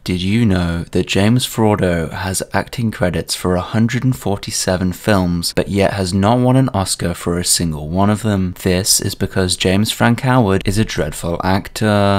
Did you know that James Franco has acting credits for 147 films, but yet has not won an Oscar for a single one of them? This is because James Franco is a dreadful actor.